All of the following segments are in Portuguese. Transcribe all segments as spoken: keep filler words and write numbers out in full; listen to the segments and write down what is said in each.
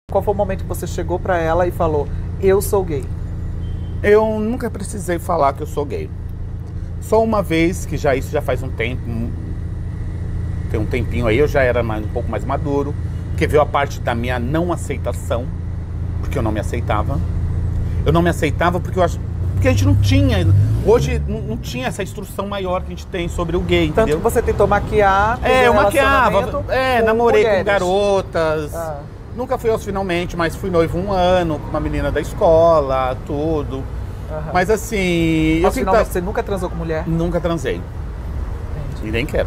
Qual foi o momento que você chegou pra ela e falou, eu sou gay? Eu nunca precisei falar que eu sou gay. Só uma vez, que já isso já faz um tempo, tem um tempinho aí, eu já era mais, um pouco mais maduro, porque veio a parte da minha não aceitação, porque eu não me aceitava. Eu não me aceitava porque eu acho, porque a gente não tinha, hoje não, não tinha essa instrução maior que a gente tem sobre o gay, Tanto entendeu? que você tentou maquiar, É, eu maquiava, relacionamento é, com namorei com mulheres. garotas. Ah. Nunca fui aos finalmente, mas fui noivo um ano, com uma menina da escola, tudo. Aham. Mas assim... Aos eu finalmente, tenta- você nunca transou com mulher? Nunca transei. Entendi. E nem quero.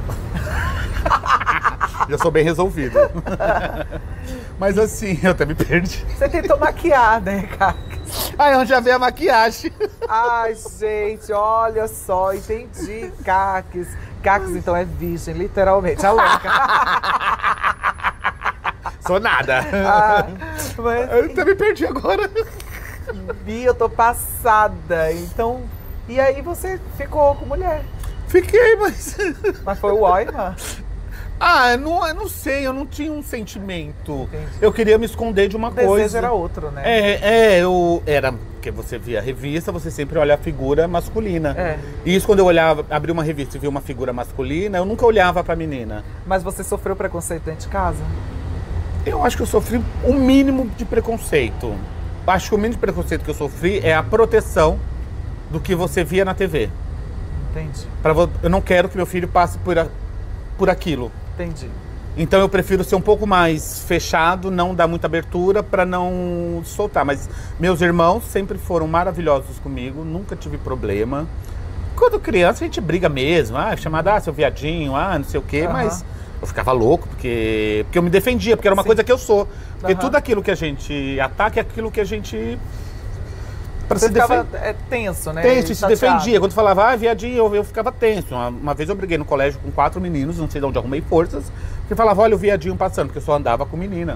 Já sou bem resolvido. Mas assim, eu até me perdi. Você tentou maquiar, né, cara? Aí onde já veio a maquiagem. Ai, gente, olha só, entendi. Caques. Caques, então, é virgem, literalmente. A louca. Sou nada. Ah, mas, Eu até me perdi agora. Bia, eu tô passada. Então, e aí você ficou com mulher. Fiquei, mas... Mas foi o Oima? Ah, não, eu não sei, eu não tinha um sentimento. Entendi. Eu queria me esconder de uma O desejo coisa. era outro, né? É, é, eu era, porque você via a revista, você sempre olha a figura masculina. É. E isso quando eu olhava, abri uma revista e vi uma figura masculina, eu nunca olhava pra menina. Mas você sofreu preconceito dentro de casa? Eu acho que eu sofri o mínimo de preconceito. Acho que o mínimo de preconceito que eu sofri é a proteção do que você via na T V. Entendi, Pra, vo- eu não quero que meu filho passe por, a- por aquilo. entendi. Então eu prefiro ser um pouco mais fechado, não dar muita abertura pra não soltar. Mas meus irmãos sempre foram maravilhosos comigo, nunca tive problema. Quando criança a gente briga mesmo, ah, chamada, ah, seu viadinho, ah, não sei o quê, Aham. mas eu ficava louco porque, porque eu me defendia, porque era uma Sim. coisa que eu sou. Porque Aham. tudo aquilo que a gente ataca é aquilo que a gente... Pra Você se ficava defender. é, tenso, né? Tenso, E se chateado. defendia. Quando falava, ah, viadinho, eu, eu ficava tenso. Uma, uma vez eu briguei no colégio com quatro meninos, não sei de onde arrumei forças, que falava, olha o viadinho passando, porque eu só andava com menina.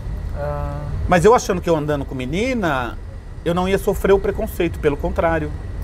Ah, Mas eu achando que eu andando com menina, eu não ia sofrer o preconceito, pelo contrário.